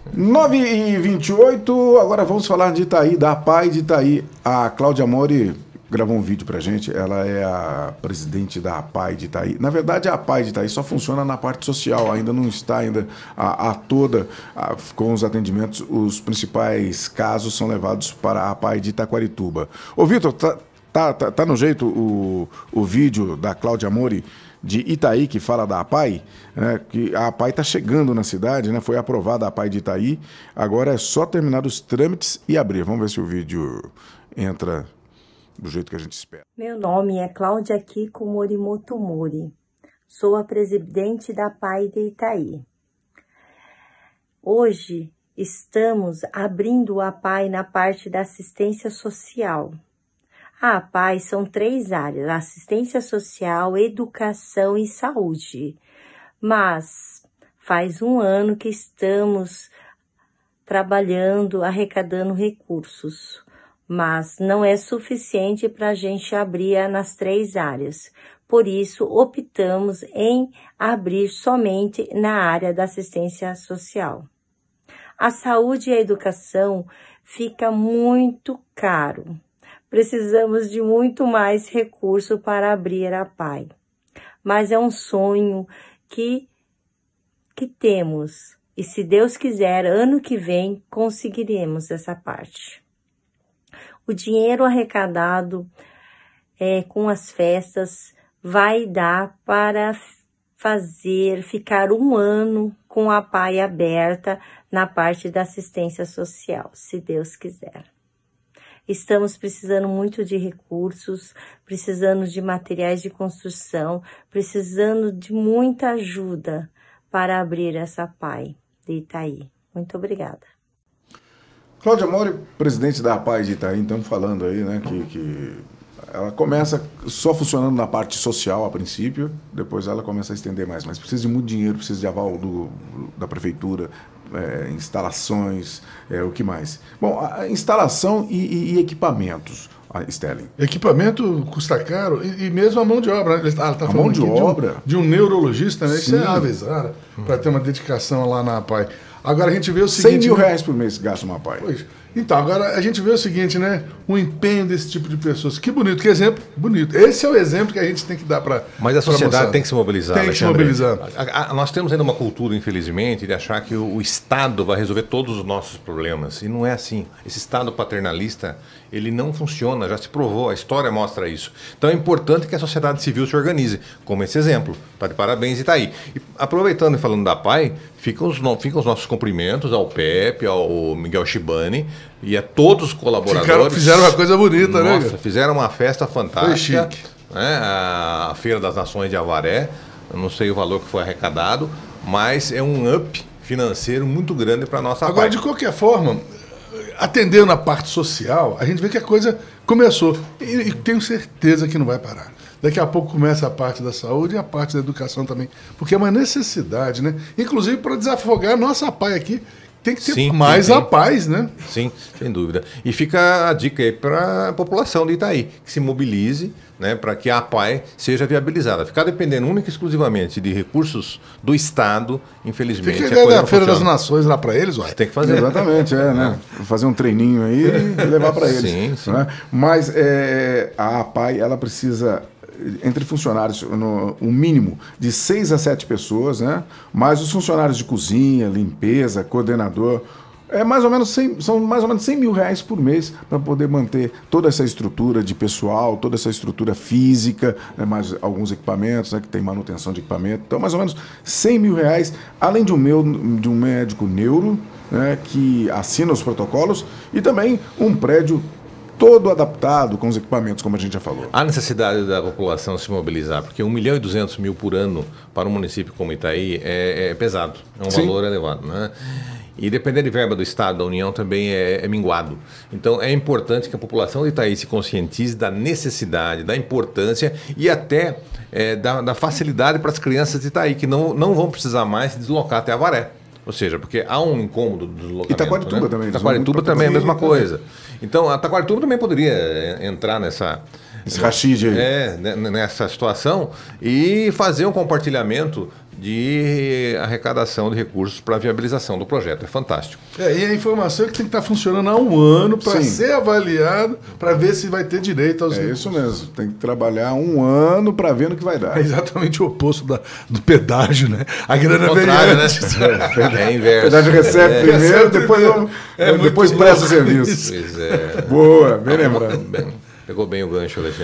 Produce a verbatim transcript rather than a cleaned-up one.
nove e vinte e oito, agora vamos falar de Itaí, da APAI de Itaí. A Cláudia Mori gravou um vídeo pra gente, ela é a presidente da APAI de Itaí. Na verdade, a APAI de Itaí só funciona na parte social, ainda não está ainda a, a toda a, com os atendimentos. Os principais casos são levados para a APAI de Itaquarituba. Ô, Vitor, tá, tá, tá, tá no jeito o, o vídeo da Cláudia Mori de Itaí, que fala da APAI, né, que a APAI está chegando na cidade, né, foi aprovada a APAI de Itaí, agora é só terminar os trâmites e abrir. Vamos ver se o vídeo entra do jeito que a gente espera. Meu nome é Cláudia Kiko Morimoto Mori, sou a presidente da APAI de Itaí. Hoje estamos abrindo a APAI na parte da assistência social. A APAI são três áreas: assistência social, educação e saúde. Mas faz um ano que estamos trabalhando, arrecadando recursos. Mas não é suficiente para a gente abrir nas três áreas. Por isso, optamos em abrir somente na área da assistência social. A saúde e a educação fica muito caro. Precisamos de muito mais recurso para abrir a APAI. Mas é um sonho que, que temos. E se Deus quiser, ano que vem, conseguiremos essa parte. O dinheiro arrecadado é, com as festas vai dar para fazer, ficar um ano com a APAI aberta na parte da assistência social, se Deus quiser. Estamos precisando muito de recursos, precisando de materiais de construção, precisando de muita ajuda para abrir essa APAI de Itaí. Muito obrigada. Cláudia Mori, presidente da APAI de Itaí, estamos falando aí, né, que, que ela começa só funcionando na parte social a princípio, depois ela começa a estender mais, mas precisa de muito dinheiro, precisa de aval do, da prefeitura, é, instalações, é, o que mais? Bom, a instalação e, e, e equipamentos, a Sterling. Equipamento custa caro e, e mesmo a mão de obra. Ela está falando mão de obra de um, de um neurologista, né? Sim. Isso é avisar para ter uma dedicação lá na APAI. Agora a gente vê o seguinte... cem mil reais por mês gasta uma APAI. Pois. Então, agora a gente vê o seguinte, né? O empenho desse tipo de pessoas. Que bonito, que exemplo bonito. Esse é o exemplo que a gente tem que dar para... Mas a sociedade tem que se mobilizar, Tem que se mobilizar. A, a, nós temos ainda uma cultura, infelizmente, de achar que o, o Estado vai resolver todos os nossos problemas. E não é assim. Esse Estado paternalista, ele não funciona, já se provou, a história mostra isso. Então é importante que a sociedade civil se organize, como esse exemplo. Está de parabéns e está aí. E, aproveitando e falando da APAI, ficam os, ficam os nossos cumprimentos ao Pepe, ao Miguel Shibani e a todos os colaboradores. Ficaram, fizeram uma coisa bonita, Nossa, né? Nossa, fizeram uma festa fantástica. Foi chique. Né? A Feira das Nações de Avaré, eu não sei o valor que foi arrecadado, mas é um up financeiro muito grande para a nossa Agora, parte. de qualquer forma, atendendo a parte social, a gente vê que a coisa começou. E, e tenho certeza que não vai parar. Daqui a pouco começa a parte da saúde e a parte da educação também. Porque é uma necessidade, né? Inclusive para desafogar a nossa APAI aqui. Tem que ter sim, mais sim, sim. APAIs, né? Sim, sem dúvida. E fica a dica aí para a população de Itaí, que se mobilize, né, para que a APAI seja viabilizada. Ficar dependendo única e exclusivamente de recursos do Estado, infelizmente... Fica a a ideia coisa da Feira das funciona. Nações lá para eles, ué. Tem que fazer. Exatamente, é, né? Fazer um treininho aí e levar para eles. Sim, sim. Né? Mas é, a APAI, ela precisa... entre funcionários, no, um mínimo de seis a sete pessoas, né? Mais os funcionários de cozinha, limpeza, coordenador, é mais ou menos cem, são mais ou menos cem mil reais por mês para poder manter toda essa estrutura de pessoal, toda essa estrutura física, né? Mais alguns equipamentos, né? Que tem manutenção de equipamento, então mais ou menos cem mil reais, além de um, meu, de um médico neuro, né? Que assina os protocolos, e também um prédio todo adaptado com os equipamentos, como a gente já falou. Há necessidade da população se mobilizar, porque um milhão e duzentos mil por ano para um município como Itaí é, é pesado, é um Sim. valor elevado, né? E depender de verba do Estado, da União, também é, é minguado. Então é importante que a população de Itaí se conscientize da necessidade, da importância e até é, da, da facilidade para as crianças de Itaí, que não, não vão precisar mais se deslocar até Avaré. Ou seja, porque há um incômodo do deslocamento. Itaquarituba, né? Também. Itaquarituba também é a mesma coisa. Então, a Itaquarituba também poderia entrar nessa... Esse rachide aí. É, nessa situação e fazer um compartilhamento de arrecadação de recursos para a viabilização do projeto. É fantástico. É, e a informação é que tem que estar funcionando há um ano para Sim. ser avaliado, para ver se vai ter direito aos É recursos. isso mesmo. Tem que trabalhar um ano para ver no que vai dar. É exatamente o oposto da, do pedágio, né? A grana vem Contrário, né? antes. É inverso. Na verdade, recebe É. primeiro, Recebe depois, primeiro. É depois muito presta o louco serviço. Pois é. Boa, bem lembrado. Bem, pegou bem o gancho, Alexandre.